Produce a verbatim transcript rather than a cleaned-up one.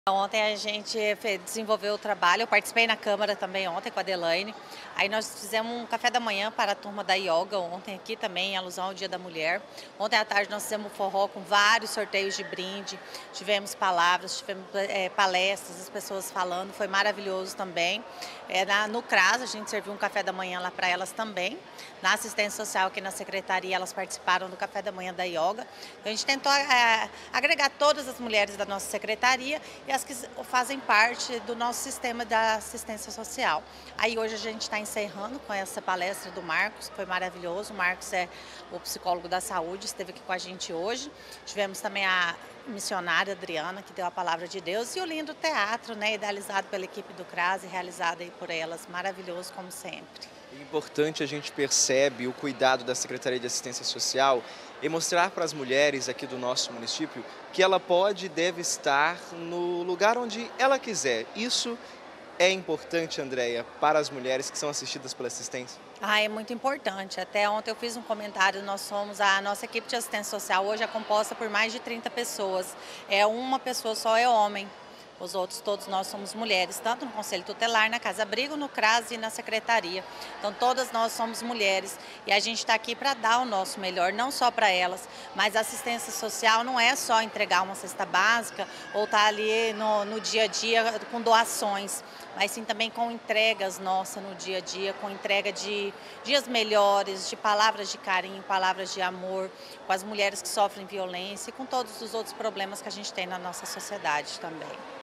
Ontem a gente fe desenvolveu o trabalho, eu participei na Câmara também ontem com a Delaine, aí nós fizemos um café da manhã para a turma da ioga ontem aqui também, em alusão ao Dia da Mulher. Ontem à tarde nós fizemos um forró com vários sorteios de brinde, tivemos palavras, tivemos é, palestras, as pessoas falando, foi maravilhoso também. É, na, no CRAS a gente serviu um café da manhã lá para elas também, na assistência social aqui na secretaria elas participaram do café da manhã da ioga. Então a gente tentou é, agregar todas as mulheres da nossa secretaria e as que fazem parte do nosso sistema da assistência social. Aí hoje a gente está encerrando com essa palestra do Marcos, que foi maravilhoso. O Marcos é o psicólogo da saúde, esteve aqui com a gente hoje. Tivemos também a missionária Adriana, que deu a palavra de Deus, e o lindo teatro, né, idealizado pela equipe do CRAS e realizado aí por elas, maravilhoso como sempre. É importante, a gente percebe o cuidado da Secretaria de Assistência Social e mostrar para as mulheres aqui do nosso município que ela pode e deve estar no lugar onde ela quiser. Isso é importante, Andréia, para as mulheres que são assistidas pela assistência? Ah, é muito importante. Até ontem eu fiz um comentário, nós somos, a nossa equipe de assistência social hoje é composta por mais de trinta pessoas. É uma pessoa só é homem. Os outros, todos nós somos mulheres, tanto no Conselho Tutelar, na Casa Abrigo, no CRAS e na Secretaria. Então, todas nós somos mulheres e a gente está aqui para dar o nosso melhor, não só para elas, mas a assistência social não é só entregar uma cesta básica ou estar tá ali no, no dia a dia com doações, mas sim também com entregas nossas no dia a dia, com entrega de dias melhores, de palavras de carinho, palavras de amor, com as mulheres que sofrem violência e com todos os outros problemas que a gente tem na nossa sociedade também.